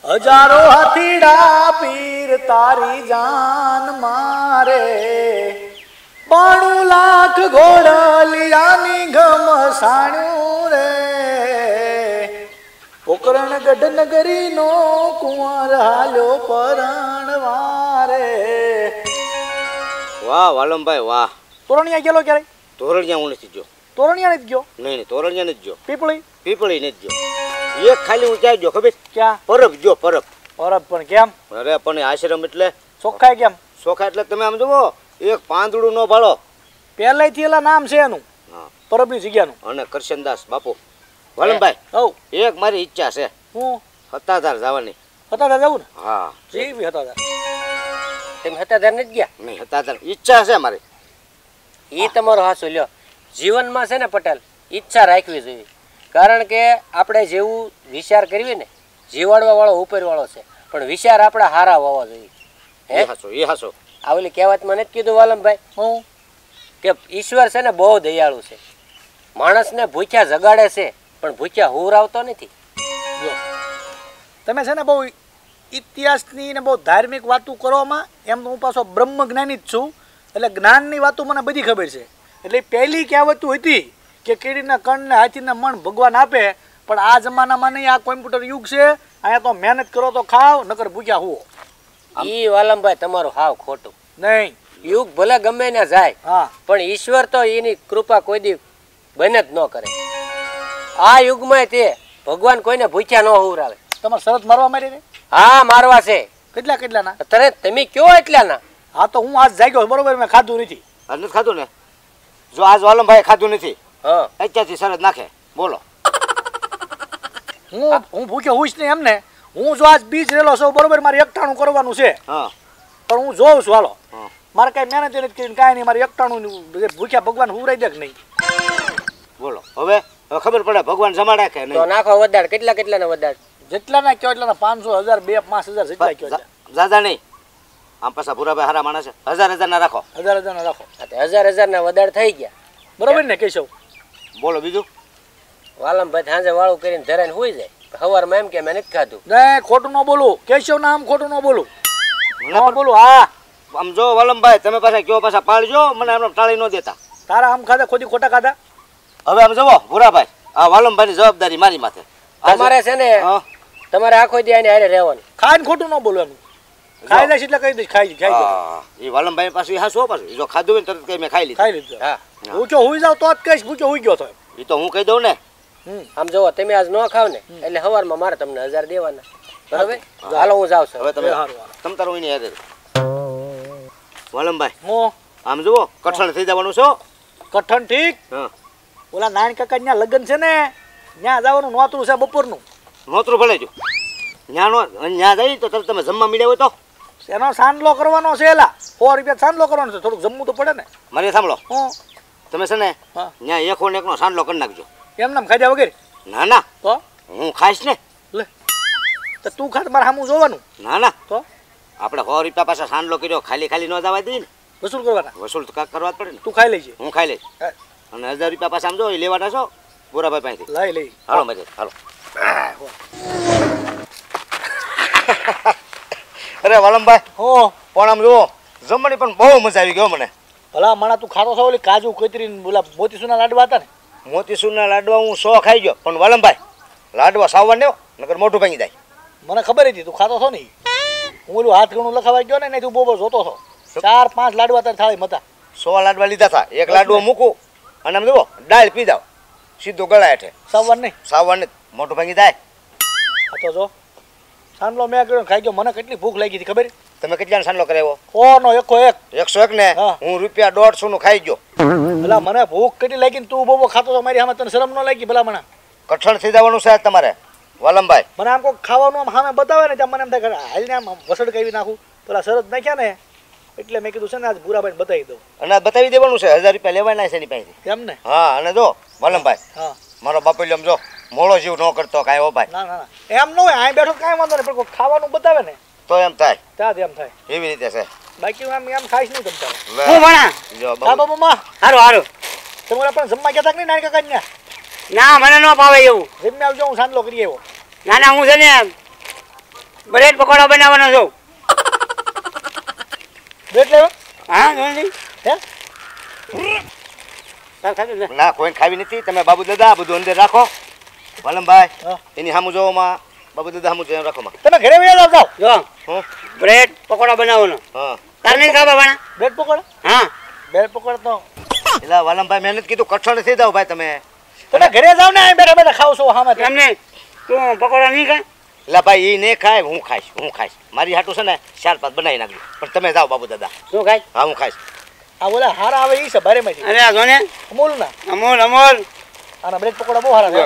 હજારો હાથીડા પીર તારી જાન મારે 92 લાખ ઘોડલિયાની ઘમસાણ્યું રે પોકરણ ગઢ નગરી નો કુંવર હાલ્યો પરણવારે. વાહ વાલમભાઈ વાહ. તોરણિયા ગયેલો ક્યારે? તોરણિયા હું નથી ગયો. તોરણિયા નથી ગયો? નહીં તોરણિયા નથી ગયો. પીપળી? પીપળી નથી ગયો. એક ખાલી હું ક્યાં ગયો ખબર? ક્યાં? પરબ ગયો પરબ. પરબ પણ કેમ? અરે પણ આશ્રમ એટલે ચોખ્ખાય કેમ? ચોખ્ખા એટલે તમે આમ જુઓ એક પાંદડું નો ભાળો. પહેલાથી એલા નામ છે એનું પરબની જગ્યાનું. અને કરશનદાસ બાપુ. વાલમભાઈ હવ એક મારી ઈચ્છા છે. હું હતાધાર જવાની. હતાધાર જવું ને? હા જેવી હતાધાર. તમે હતાધાર નથી ગયા? નહીં હતાધાર ઈચ્છા છે મારી. એ તમારો હાસો લ્યો. જીવનમાં છે ને પટેલ ઈચ્છા રાખવી જોઈએ. કારણ કે આપણે જેવું વિચાર કરવી ને જીવાડવા વાળો ઉપર વાળો છે પણ વિચાર આપણા હારા હોવા જોઈએ. એ હાસો એ હાસો. આ ઓલી કહેવતમાં નથી કીધું વાલમભાઈ હું કે ઈશ્વર છે ને બહુ દયાળુ છે. માણસને ભૂખ્યા જગાડે છે પણ ભૂખ્યા હુરાવતો નથી. જો તમે છે ને બહુ ઇતિહાસની ને બહુ ધાર્મિક વાતો કરવામાં એમ તો હું પાછો બ્રહ્મ જ્ઞાની જ છું એટલે જ્ઞાનની વાતો મને બધી ખબર છે. એટલે પહેલી કહેવતું હતી કે કીડીના કણને હાથીના મણ ભગવાન આપે પણ આ જમાનામાં નહીં. આ કોમ્પ્યુટર યુગ છે. અહીંયા તો મહેનત કરો તો ખાવ નકર ભૂખ્યા હુઓ. ઈ વાલમભાઈ તમારું હાવ ખોટું. નહીં યુગ ભલે ગમે ને જાય હા પણ ઈશ્વર તો એની કૃપા કોઈ દી બને જ ન કરે. આ યુગમાં તે ભગવાન કોઈને ભૂખ્યા ન હુરાવે. તમારે શરત મારવા મારી ને? હા મારવા છે. કેટલા કેટલાના? અત્યારે તમે કયો એટલાના? હા તો હું આજ જાગ્યો બરોબર મેં ખાધું નથી. આજ નથી ખાધું ને? જો આજ વાલમભાઈ ખાધું નથી હા અત્યારથી શરત નાખે. બોલો. હું ભૂખ્યો હોઈશ ને એમને. હું જો આજ બીજ રેલો છું બરોબર મારે એકટાણું કરવાનું છે હા પણ હું જોઉં છું હાલો હા મારે કઈ મહેનત નથી કરીને કાંઈ નહીં. મારે એકટાણું ભૂખ્યા ભગવાન હુરાઈ દે કે નહીં? બોલો હવે ખબર પડે ભગવાન જમાડે કે તો નહીં. નાખો વધારે. કેટલા કેટલાના વધારે? જેટલાના કયો એટલાના 500 1000 2 5000 જેટલા કયો દાદા નહીં આમ પાછા ભૂરાભાઈ હારા માણસ છે. 1000 ના રાખો. 1000 ના રાખો. 1000 ના વધારે થઈ ગયા બરોબર ને કેશવ? બોલો બીજું. વાલમભાઈ સાંજે વાળું કરીને ધરાઈને હોઈ જાય. સવારમાં એમ કે મેં નથી ખાધું. નહીં ખોટું ન બોલું કેશવ નામ ખોટું ન બોલું. મને પણ બોલું હા આમ જો વાલમભાઈ તમે પાછા કયો પાછા પાડજો મને આમ ટાળી ન દેતા. તારા આમ ખાધા ખોટી ખોટા ખાધા. હવે આમ જવો ભૂરાભાઈ આ વાલમભાઈની જવાબદારી મારી માથે. તમારે છે ને હા તમારે આખો દી આને હારે રહેવાનું. ખાઈને ખોટું ન બોલું એનું. ખાઈ દઈશ એટલે કહી દઈશ ખાઈ હા એ વાલમભાઈ પાછું હા શું પાછું જો ખાધું હોય ને તરત કઈ મેં ખાઈ લીધું. ખાઈ લીધું. હા ભૂખ્યો હોઈ જાવ તો જ કહીશ ભૂખ્યો હોઈ ગયો તો. એ તો હું કહી દઉં ને. આમ જોવો તમે આજ ન ખાવ ને એટલે સવારમાં મારે તમને 1000 દેવાના. બરાબર હાલો હું જાઉં છું. હવે તમે સારું તમ તારો એની યાદ વાલમભાઈ હું આમ જુઓ કઠણ થઈ જવાનું છો. કઠણ ઠીક. હા ઓલા નાન કાકા ત્યાં લગ્ન છે ને ત્યાં જવાનું નોતરું છે બપોરનું. નોતરું ભલે જો ત્યાં જઈ તો તમે જમવા મળ્યા હોય તો એનો સાંડલો કરવાનો છે એલા 100 રૂપિયા સાંડલો કરવાનો છે. થોડુંક જમવું તો પડે ને. મારી સાંભળો હું તમે છે ને હા ત્યાં એકો ને એકનો સાંડલો કરી નાખજો. એમ નામ ખાધ્યા વગેરે ના ના તો હું ખાઈશ ને. લે તો તું ખાત મારે સામું જોવાનું ના ના તો આપણે 100 રૂપિયા પાછા સાંડલો કર્યો ખાલી ખાલી ન જવા દઈએ ને. વસૂલ કરવાના. વસૂલ તો કાંક કરવા જ પડે ને. તું ખાઈ લેજે. હું ખાઈ લઈશ હા. અને 1000 રૂપિયા પાછા આમ જો એ લેવાના છો બોરાભાઈ પાસેથી. લઈ લઈ હાલો મજે હાલો. અરે વાલમભાઈ હો પણ આમ જુઓ જમવાની પણ બહુ મજા આવી ગયો મને. ભલા માણા તું ખાતો છો ઓલી કાજુ કતરી બોલા મોતીસુરના લાડવા હતા ને મોતીસૂરના લાડવા હું 100 ખાઈ ગયો પણ વાલમભાઈ લાડવા સાવવા ને નકર મોઢું ભાંગી જાય. મને ખબર હતી તું ખાતો છો ને. હું ઓલું હાથ ઘણું લખાવા ગયો ને તું બહુ જોતો છો. 4-5 લાડવા તારી થાળી મતા 100 લાડવા લીધા હતા. એક લાડવો મૂકું અને આમ જુઓ દાળ પી જાવ સીધું ગળા હેઠે. સાવન નહીં સાવવા ને મોઢું ભાંગી જાય. આ તો જો સાંડલો મેં કર્યો ખાઈ ગયો. મને કેટલી ભૂખ લાગી હતી ખબર? તમે કેટલાનો સાંડલો કરાવ્યો? 100 નો એકો એક 101 ને હા. હું રૂપિયા 150 નું ખાઈ ગયો. ભલા મને ભૂખ કેટલી લાગી ને તું બહુ ખાતો તો મારી સામે તને શરમ ન લાગી? ભલા મને કઠણ થઈ જવાનું છે તમારે વાલમભાઈ. મને આમ કોઈ ખાવાનું આમ સામે બતાવે ને ત્યાં મને એમ થાય કે હાલને આમ વસડ કાઢી નાખું. પેલા શરત નાખ્યા ને એટલે મેં કીધું છે ને આજ ભૂરાભાઈને બતાવી દઉં. અને આ બતાવી દેવાનું છે 1000 રૂપિયા લેવાના છે એની પાસેથી. એમ ને? હા અને જો વાલમભાઈ હા મારો બાપુલ્યો જો મોળો જીવ ન કરતો કાંઈ હો ભાઈ. ના ના ના એમ ન હોય. અહીં બેઠો કાંઈ વાંધો નહીં પણ કોઈ ખાવાનું બતાવે ને તો એમ થાય ત્યાં એમ થાય. એવી રીતે છે. બાકી આમ એમ ખાઈશ નહીં તમતા. લે. હું ભણા જો હા બાપુ. બાબા હારું હારું. તમારે પણ જમવા ગયા હતા કે નહીં નાની કાકા ત્યાં? ના મને ન ભાવે એવું. જમી આવજો હું સાંડલો કરી આવ્યો. ના ના હું છે ને બ્રેડ પકોડા બનાવવાનો છું. બ્રેડ લેવા હા જોઈ હે તાર ખાધું ને? ના કોઈ ખાવી નથી. તમે બાબુ દાદા બધું અંદર રાખો. વાલમભાઈ હા. એની સામું જોવામાં બાબુ દાદા સામું જોઈને રાખો માં. તમે ઘરે વયા જાવ જાવ જો હું બ્રેડ પકોડા બનાવવાનો. હા તાર નહીં ખાવા ભાણા? બ્રેડ પકોડા હા બ્રેડ પકોડા તો એટલે વાલમભાઈ મહેનત કીધું કઠણ નથી જાવ ભાઈ તમે. તમે ઘરે જાવ ને અહીં બેઠા બેઠા ખાવ છો હામાં એમને તું પકોડા નહીં ખા? એટલે ભાઈ એ નહીં ખાય હું ખાઈશ. મારી હાટું છે ને 4-5 બનાવી નાખજો. પણ તમે જાઓ બાબુ દાદા. શું ખાય? હા હું ખાઈશ. આ બોલા હારા આવે ઈ છે ભારે માંથી અરે આ જો ને અમૂલ ના અમૂલ અમૂલ આના બ્રેડ પકોડા બહુ હારા છે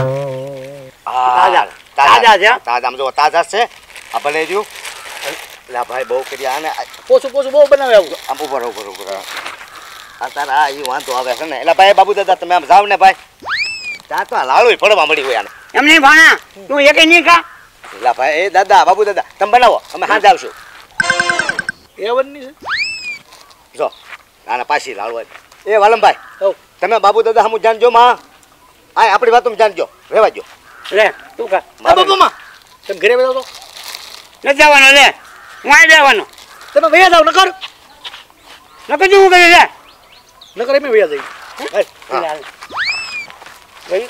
તાજા. તાજા તાજા છે. તાજા આમ જો તાજા છે. આ ભલે રહ્યું. એટલે ભાઈ બહુ કર્યા આને પોસું પોસું બહુ બનાવે આવું આમ ઉપર. આ તારા એ વાંધો આવે છે ને. એટલે ભાઈ બાબુ દાદા તમે આમ જાવ ને ભાઈ. ત્યાં તો લાડુ પડવા મળી હોય આને. એમ નહીં ભાણા તું એકે નહીં ખા? એટલે ભાઈ એ દાદા બાબુ દાદા તમે બનાવો અમે હાંજ આવશું. એવનની છે જો આના પાછી લાડુ હોય. એ વાલમભાઈ હવ તમે બાબુ દાદા સામું જાણજો માં. આ આપણી વાતમાં જાણજો રહેવા દો. લે તું ખા. બાબુમાં તમે ઘરે વયા જાવ નથી જવાનો લે હું આવી જવાનો. તમે વયા જાવ નકર નકર શું કરી લે નકર એમ વયા જઈ હા. ભાઈ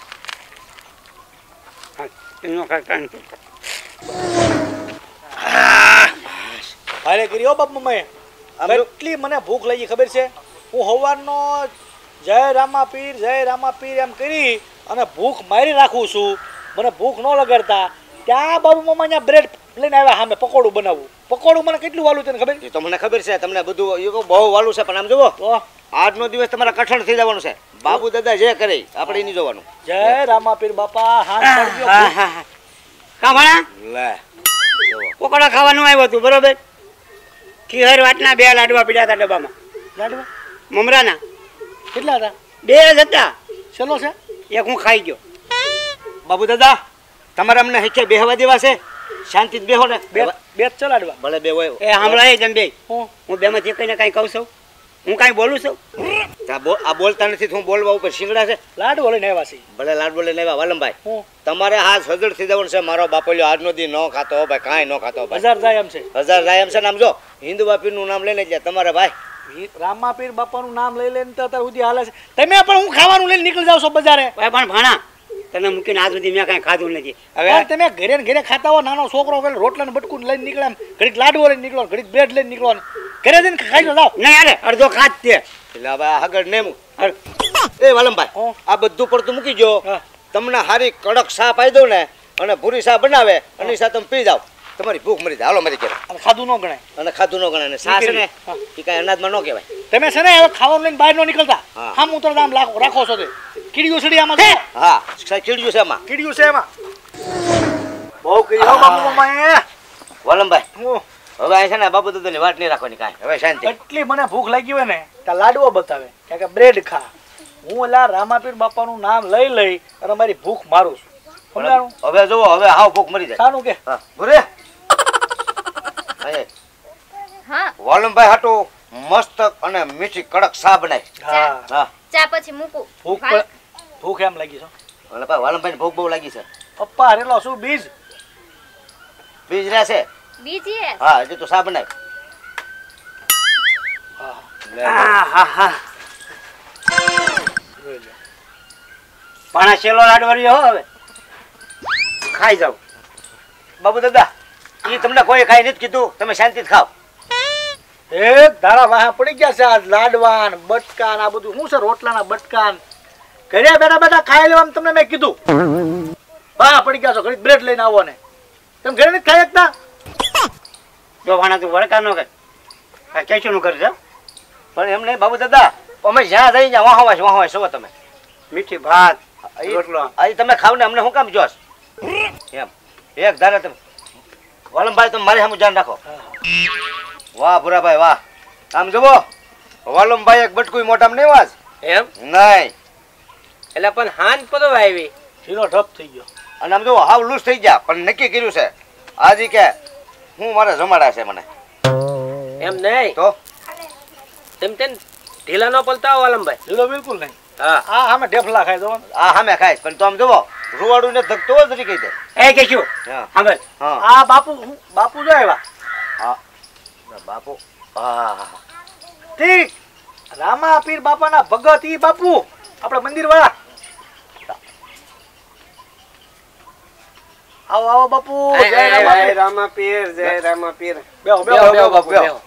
હા એનો ખાતા ભારે કરી હો બાપ મમ્માએ આમ જો. કેટલી મને ભૂખ લાગી ખબર છે હું સવારનો જય રામા પીર એમ કરી અને ભૂખ મારી રાખું છું મને ભૂખ ન લગાડતા ત્યાં બાબુ મમ્મા ત્યાં બ્રેડ લઈને આવ્યા સામે પકોડું બનાવવું પકોડું મને કેટલું વાલું તને ખબર એ તો મને ખબર છે તમને બધું એ બહુ વાલું છે પણ આમ જુઓ તો આજનો દિવસ તમારા કઠણ થઈ જવાનું છે. બાબુ દાદા જે કરે આપણે નહીં જોવાનું. જય રામા પીર બાપા હાથ પડજો હા હા હા કા ભાણા લે પકોડા ખાવાનું આવ્યો હતું બરોબર. ખીહર વાટના 2 લાડવા પીડ્યા હતા ડબ્બામાં લાડવા મમરાના. કેટલા હતા 2 જ હતા. ચલો છે એક હું ખાઈ ગયો. બાબુ દાદા તમારે અમને હેઠે બેહવા દેવા છે. શાંતિથી બેહો ને. બે બે જ લાડવા ભલે બે હોય. એ હમણાં જમ બે હું હું બેમાંથી કઈને કાંઈ કહું છું? હું કાંઈ બોલું છું? આ બોલતા નથી તો હું બોલવા ઉપર શિંગડા છે. લાડવો લઈને આવ્યા છે ભલે લાડ બોલે લેવા વાલમભાઈ હું તમારે આ સજડ થઈ જવાનું છે. મારો બાપોલ્યો આજનો દી ન ખાતો હો ભાઈ કાંઈ ન ખાતો હો ભાઈ. બજાર જાય એમ છે 1000 જાય એમ છે ને આમ જો હિન્દુ બાપીનું નામ લઈને જાય તમારે ભાઈ રામા પીર બાપાનું નામ લઈ લઈને તો અત્યાર સુધી હાલે છે તમે પણ હું ખાવાનું લઈને નીકળી જાવ છો બજારે ભાઈ પણ ભાણા તને મૂકીને આજ સુધી મેં કાંઈ ખાધું નથી. હવે હવે તમે ઘરે ને ઘરે ખાતા હો નાનો છોકરો પેલો રોટલા ને બટકું લઈને નીકળે એમ ઘડીક લાડવો લઈને નીકળો ઘડીક બ્રેડ લઈને નીકળો ઘરે જઈને ખાઈ લો જાઓ નહીં હાલે અડધો ખાત તે. એટલે હવે આગળ નેમું અરે, એ વાલમભાઈ હં. આ બધું પડતું મૂકી જો હા. તમને હારી કડક સા પાઈ દઉં ને અને ભૂરી સા બનાવે અને એ સા તમે પી જાઓ તમારી ભૂખ મરી જાય. હાલો મારી ઘરે. અને ખાધું ન ગણાય અને ખાધું ન ગણે ને સા છે ને હા. એ કાંઈ અનાજમાં ન કહેવાય. તમે છે ને હવે ખાવાનું લઈને બહાર ન નીકળતા હા. આમ ઉતરતા આમ રાખો છો તે કીડીઓ સડી આમાં છે હા ચીડ્યું છે એમાં કીડીઓ છે એમાં બહુ કીડી હો બાપુ મમ્માએ વાલમભાઈ હું હવે આ છે ને બાબુ દાદાની વાત નહીં રાખવાની કાંઈ હવે શાંતિ. એટલી મને ભૂખ લાગી હોય ને ત્યાં લાડવો બતાવે કે બ્રેડ ખા હું ઓલા રામાપીર બાપાનું નામ લઈ લઈ અને મારી ભૂખ મારું છું સમજાણું હવે જુઓ હવે હાવ ભૂખ મરી જાય. સારું કે હા ભૂરે અહીં હા વાલમભાઈ હાટું મસ્ત અને મીઠી કડક સા બનાવી. હા હા ચા પછી મૂકું ભૂખ ભૂખ એમ લાગી છે એટલે ભાઈ વાલમભાઈ ભૂખ બહુ લાગી છે. પપ્પા હરેલો શું બીજ બીજ રહેશે. બીજી હા હજી તો સા બનાવી. ભાણા છેલ્લો લાડવાળી હો હવે ખાઈ જાવ. બાબુ દાદા એ તમને કોઈ ખાઈ નથી કીધું તમે શાંતિથી ખાઓ. એક ધારા વાહ પડી ગયા છે આ લાડવાન બટકાન આ બધું શું છે રોટલાના બટકાન ઘરે બેઠા બેઠા ખાઈ લેવા તમને મેં કીધું વાહ પડી ગયા છો ઘડી બ્રેડ લઈને આવો ને તમે ઘરે નથી ખાઈ શકતા જો ભાણા તું વળકા ન કર કેશું નું કરજો. પણ એમ નહીં બાબુ દાદા અમે જ્યાં જઈ ત્યાં વાહવા છો તમે. મીઠી ભાત અહીં- રોટલો અહીં તમે ખાવ ને અમને શું કામ જોશ એમ એક ધારે તમે વાલમભાઈ તમે મારી સામે ધ્યાન રાખો. વાહ ભૂરાભાઈ વાહ આમ જુઓ વાલમભાઈ એક બટકું મોઢામાં નહીં વાજ એમ નહીં એટલે પણ હાંજ પદો આવી શીરો ઠપ થઈ ગયો અને આમ જુઓ હાવ લૂસ થઈ ગયા પણ નક્કી કર્યું છે આજે કે હું મારે જમાડા છે મને એમ નહીં તો તેમ તેમ ઢીલા નો પલતા વાલમભાઈ શીરો બિલકુલ નહીં હા આ સામે ઢેફલા ખાય તો આ સામે ખાઈશ પણ તો આમ જુઓ રૂવાડું ને ધકતો જ નથી કહી દે એ કેશું હા સાંભળ હા આ બાપુ જો આવ્યા હા બાપુ હા ઠીક રામા પીર બાપાના ભગત ઈ બાપુ આપણા મંદિર વાળા આવો આવો બાપુ જય રામા પીર. રામાપીર જય રામાપીર બેહો બેહો, બેહો બેહો, બાપુ, બેહો. બેહો.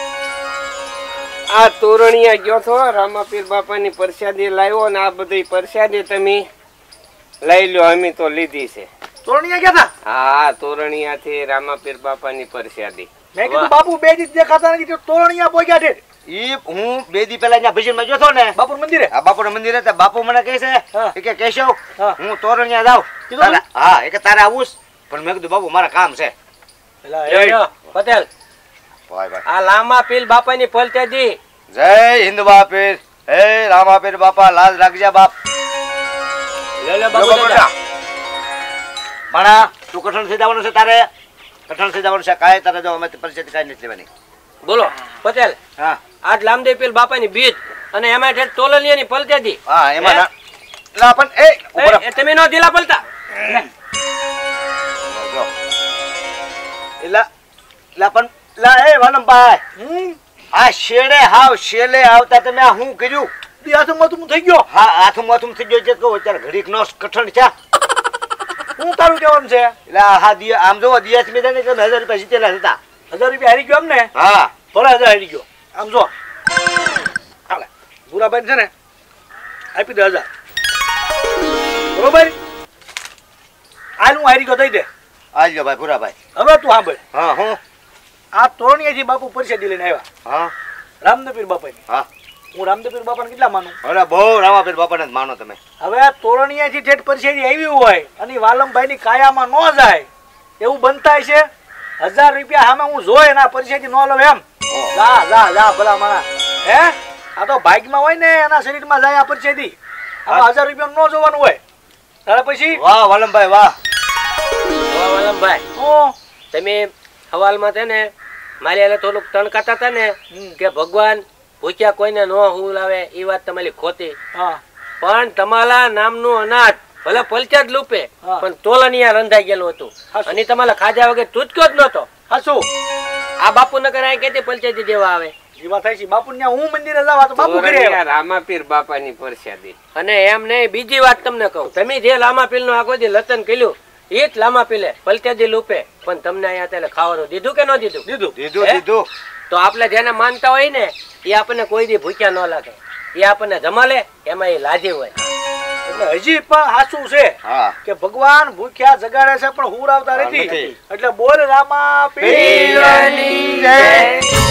આ તોરણિયા ગયો છો રામાપીર બાપાની પ્રસાદી લાવ્યો ને આ બધી પ્રસાદી તમે લઈ લો અમે તો લીધી છે તોરણિયા ગયા હતા હા તોરણિયા થી રામાપીર બાપાની પ્રસાદી મેં કીધું બાપુ બે દી દેખાતા નથી તો તોરણિયા પહોંચ્યા છે ઈ હું 2 દી પહેલા અહીંયા ભજનમાં ગયો હતો ને બાપુ મંદિરે આ બાપુના મંદિરે તો બાપુ મને કહે છે હા. એ કે કેશવ હા. હું તોરણિયા જાઉં કીધું તારા- હા એ કે તારે આવું છે? પણ મેં કીધું બાપુ મારા કામ છે એલા, જો, જો, પટેલ ભાઈ ભાઈ આ લાંબા પીલ બાપાની પલતેજી જય હિન્દ બાપીર હે રામાપીર બાપા લાલ રાખજે બાપ લે લે લો બાપુ બાપુ દાદા. ભણા તું કઠણ થઈ જવાનું છે તારે કઠણ થઈ જવાનું છે કાંઈ તારે જો અમે પરિસ્થિતિ કાંઈ નથી લેવાની બોલો પટેલ હા આજ લામદેવ પીલ બાપાની બીજ અને એમાં ઠેઠ તોલલિયાની પલતેજી હા એમાં હે? ના પણ એ ઉભો રહો. એ તમે નો ઢીલા પલતા જો એલા એલા પણ એલા એ વાલમભાઈ આ શેડે હાવ શેલે આવતા તમે આ શું કર્યું દી હાથમાં તું થઈ ગયો હા હાથમાં થઈ ગયો છે કહો અત્યારે ઘડીક નો કઠણ છે હું તારું કહેવાનું છે એટલે હા દિયા આમ જોવો દિયાસ મેં જાણે કે 1000 રૂપિયા જીતેલા હતા 1000 રૂપિયા હારી ગયો એમ ને હા થોડા 1000 હારી ગયો આમ જો હાલે ભૂરાભાઈ છે ને આપી દે 1000 બરોબર હાલ હું હારી ગયો દઈ દે આલ્યો ભાઈ ભૂરાભાઈ હવે તું સાંભળ હા હું આ તોરણિયાથી બાપુ પરિષદી લઈને આવ્યા હા રામદેવપીર બાપાની હા હું રામદેવપીર બાપાને કેટલા માનું અરે બહુ રામાપીર બાપાને જ માનો તમે હવે તોરણિયાથી ઠેઠ પરિષદી આવી હોય અને વાલમભાઈની કાયામાં ન જાય એવું બનતા છે 1000 રૂપિયા સામે હું જોઈ ના પરિષદી ન લઉં એમ જા જા જા ભલા માણા હે આ તો ભાગમાં હોય ને એના શરીરમાં જાય આ પરિષદી આમાં 1000 રૂપિયા ન જોવાનું હોય તારે પછી વાહ વાલમભાઈ વાહ વાહ, વાલમભાઈ હું તમે હવાલમાં છે ને મારી હાલે થોડુંક તણકાતા હતા ને કે ભગવાન ભૂખ્યા કોઈને નો હુલાવે એ વાત તમારી ખોટી હા પણ તમારા નામનું અનાજ ભલે પલચા જ લૂપે હા. પણ તોલનિયા રંધાઈ ગયેલું હતું હાચું. અને તમારા ખાધા વગર તૂટક્યો જ નતો હાચું આ બાપુ નગર આ કેતી પલચેજી દેવા આવે એ વાત થાય છે બાપુ ને હું મંદિરે જાવા તો બાપુ ઘરે તોરણિયા આવ્યા. રામાપીર બાપાની પ્રસાદી અને એમ નહીં બીજી વાત તમને કહું તમે જે લામા પીલ નું આખો દી લતન કર્યું એ જ લામા પીલે પલચેજી લૂપે પણ તમને અહીંયા ત્યારે ખાવાનું દીધું કે ન દીધું દીધું દીધું હે? દીધું તો આપણે જેને માનતા હોય ને એ આપણને કોઈ દી ભૂખ્યા ન લાગે એ આપણને જમાલે એમાં એ લાજી હોય એટલે હજી પણ સાચું છે હા કે ભગવાન ભૂખ્યા જગાડે છે પણ હુર આવતા હા, નથી નથી. એટલે બોલ રામા પીરની પીરની જય.